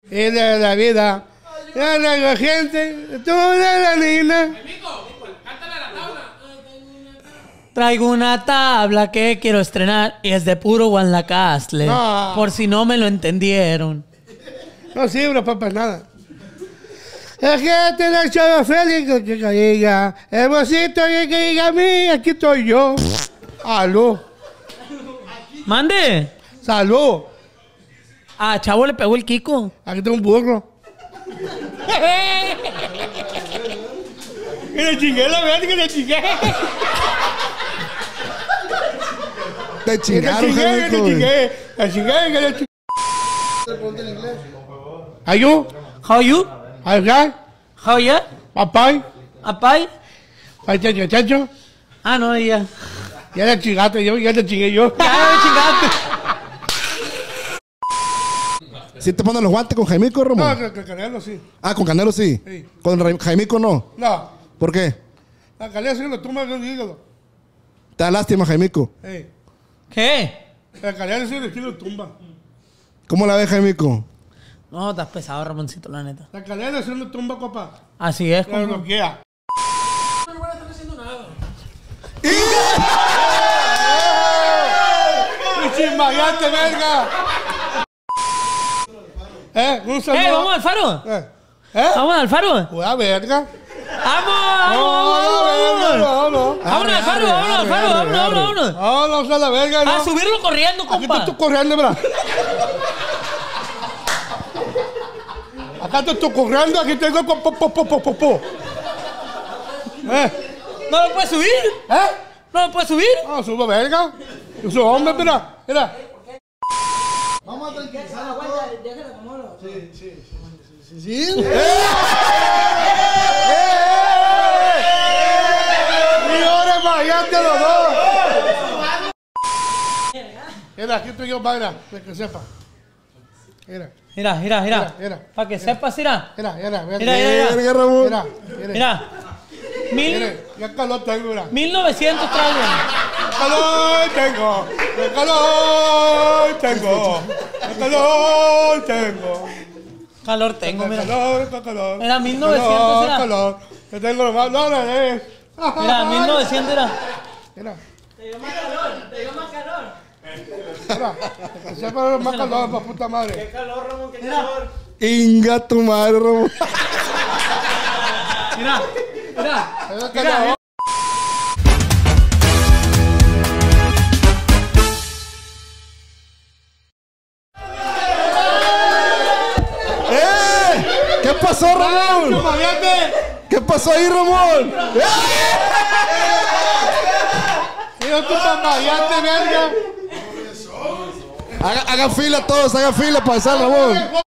y de la vida. Ya la gente, toda la nina. Traigo una tabla que quiero estrenar y es de puro Guanlacastle. No. Por si no me lo entendieron. No sirve para nada. Es que te la chava feliz que diga, hermosito que diga a mí, aquí estoy yo. Aló. Mande. Salud. A Chavo le pegó el Kiko. Aquí tengo un burro. Que le chingué la verdad, que le chingué. Te chingaron, que le chingué. Le chingué, que le chingué. Are you? How you? Are you? How ya? Papay. Apay. Chacho, chacho. Ah, no, ya. Ya le chingaste yo, ya te chingué yo. Ya me chingaste. ¿Sí te ponen los guantes con Jaimico, Ramón? No, que Canelo sí. Ah, con Canelo sí. Sí. Con Jaimico no. No. ¿Por qué? La Canelo sí lo tumba con el hígado. Te da lástima, Jaimico. Hey. ¿Qué? La Canelo sí lo tumba. ¿Cómo la ves, Jaimico? No, estás pesado, Ramoncito, la neta. La Canelo sí lo tumba, copa. Así es, Pero como. lo quiera. No van a estar haciendo nada. ¡Chismayante, verga! Un saludo. ¿Vamos al faro? ¿Eh? ¿Vamos al faro? Una verga. ¡Vamos! No. ¡Vámonos al faro! ¡Vámonos al faro! ¡Vámonos! No, a la verga, no. A subirlo corriendo, Aquí compa. estoy corriendo, ¿verdad? Acá te estoy corriendo, aquí tengo po. ¿No lo puedes subir? ¿No lo puedes subir? No, subo verga. Yo soy hombre, mira. Vamos a tranquilizar la vuelta. Déjala como lo. Sí. ¡Y ahora mayate los dos! Mira, aquí estoy yo, para que sepa. Mira. Mira. Mira. Para que sepas, mira. Mira. Verga, Ramón. Mira. Mira, ya calor tengo, mira. 1900 traigo. Calor tengo. Calor tengo, mira. Calor. Era 1900, era. Calor. Yo tengo los más dólares. Mira, 1900 era. Mira. Te dio más calor. Mira, que sepa más calor, pa' puta madre. Qué calor, Ramón, qué calor. Inga tu madre, Ramón. Mira. Calor. ¿Qué pasó, Ramón? ¿Qué pasó ahí, Ramón? Yo tu pamayate, verga. Hagan fila todos, hagan fila para pasar, Ramón.